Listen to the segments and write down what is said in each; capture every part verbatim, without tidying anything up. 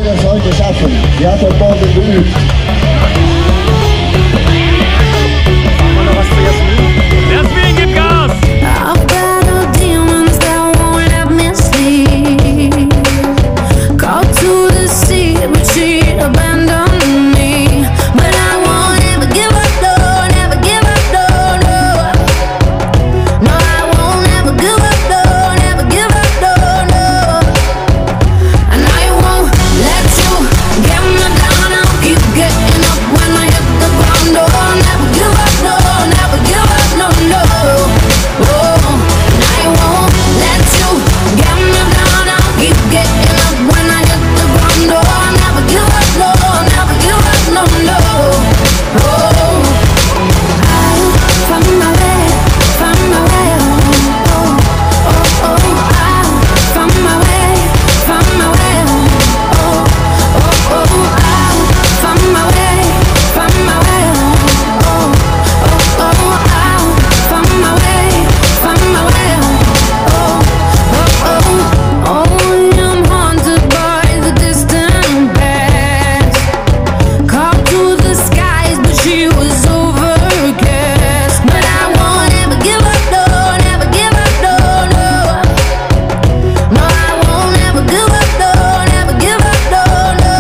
das heute schaffen. Die hat heute Morgen geübt. Machen wir noch was zu Jasmin? Jasmin, gib Gas! I've battled demons that won't let me sleep. Called to the sea, but she abandoned me. But I won't ever give up, no, never give up, no, no. No, I won't ever give up, no, never give up, no, no. And I won't let you get me down. I'll keep getting up when I hit the ground. No, never give up, no, never give up, no, no. Oh, and I won't let you get me down. I'll keep getting up when I hit the ground. No, never give up, no, never give up, no, no. Oh, I'll find my way, find my way. Oh, oh, oh, I'll find my way, find my way. Oh, oh, oh, I'll find my way, find my way. Oh, oh, oh, I'll find my way, find my way. Oh, oh, oh, oh, I'm haunted by the distant past. Called to the skies, but she was overcast. But I won't ever give up, no, never give up, no, no. No, I won't ever give up, no, never give up, no, no.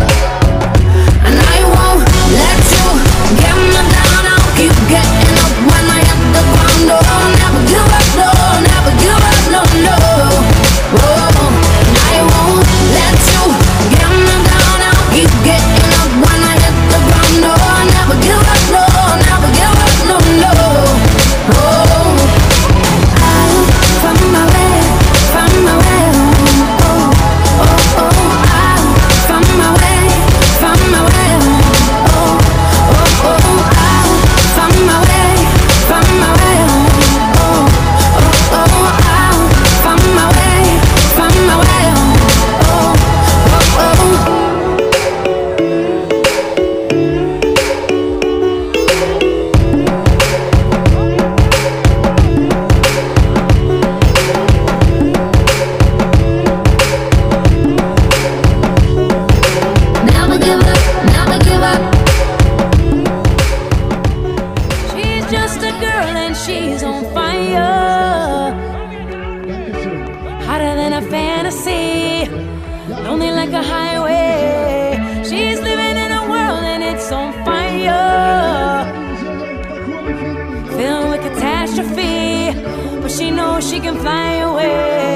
And I won't let you get me down. I'll keep getting up when I hit the ground. No, never give up, no, never give up, no, no. Oh, and I won't let you get me down. I'll keep getting up when I hit the ground. No, never give up, no, never give up, no, no. Oh, I'll find my way, find my way. Oh, oh, oh, I'll find my way, find my way. Oh, oh, oh, I'll find my way, find my way. Oh, oh, oh, I'll find my way, find my way. Oh, oh, oh. Never give up, never give up. She's just a girl and she's on fire. Hotter than a fantasy, lonely like a highway. She's living in a world and it's on fire, filled with catastrophe, but she knows she can fly away.